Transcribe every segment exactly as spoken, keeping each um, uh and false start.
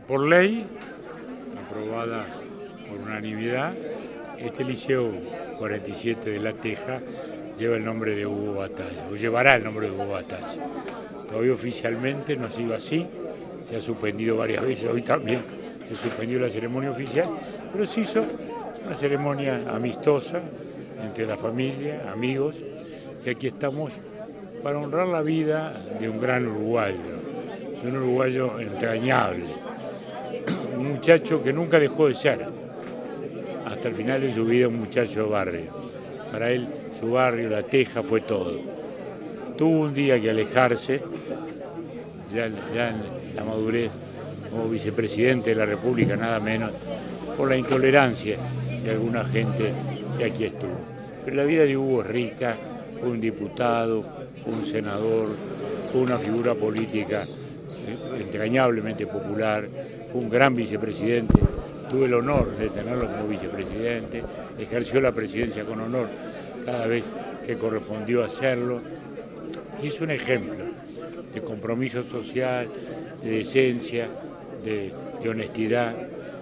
por ley, aprobada por unanimidad, este liceo cuarenta y siete de La Teja lleva el nombre de Hugo Batalla, o llevará el nombre de Hugo Batalla. Todavía oficialmente no ha sido así, se ha suspendido varias veces, hoy también se suspendió la ceremonia oficial, pero se hizo una ceremonia amistosa entre la familia, amigos, que aquí estamos para honrar la vida de un gran uruguayo, de un uruguayo entrañable, un muchacho que nunca dejó de ser, hasta el final de su vida un muchacho de barrio. Para él su barrio, La Teja, fue todo. Tuvo un día que alejarse, ya, ya en la madurez como vicepresidente de la República, nada menos, por la intolerancia de alguna gente que aquí estuvo. Pero la vida de Hugo es rica, fue un diputado, fue un senador, fue una figura política entrañablemente popular, fue un gran vicepresidente, tuve el honor de tenerlo como vicepresidente, ejerció la presidencia con honor cada vez que correspondió hacerlo, hizo un ejemplo de compromiso social, de decencia, de, de honestidad.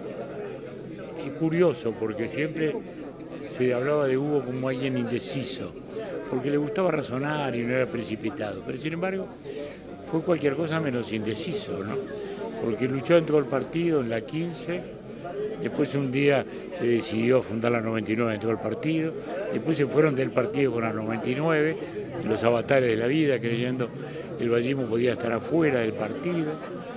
Y curioso, porque siempre se hablaba de Hugo como alguien indeciso, porque le gustaba razonar y no era precipitado, pero sin embargo fue cualquier cosa menos indeciso, ¿no? Porque luchó dentro del partido en la quince, después un día se decidió fundar la noventa y nueve dentro del partido, después se fueron del partido con la noventa y nueve, los avatares de la vida, creyendo que el vallismo podía estar afuera del partido,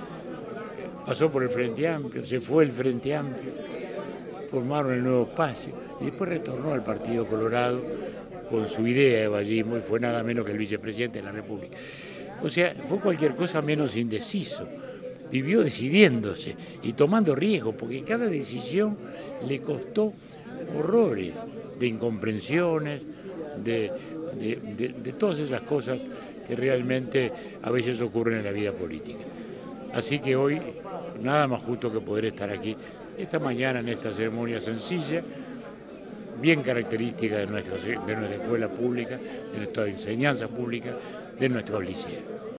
pasó por el Frente Amplio, se fue el Frente Amplio, formaron el Nuevo Espacio y después retornó al Partido Colorado con su idea de vallismo y fue nada menos que el vicepresidente de la República. O sea, fue cualquier cosa menos indeciso. Vivió decidiéndose y tomando riesgos, porque cada decisión le costó horrores de incomprensiones, de, de, de, de todas esas cosas que realmente a veces ocurren en la vida política. Así que hoy, nada más justo que poder estar aquí esta mañana en esta ceremonia sencilla, bien característica de nuestra, de nuestra escuela pública, de nuestra enseñanza pública, de nuestros liceos.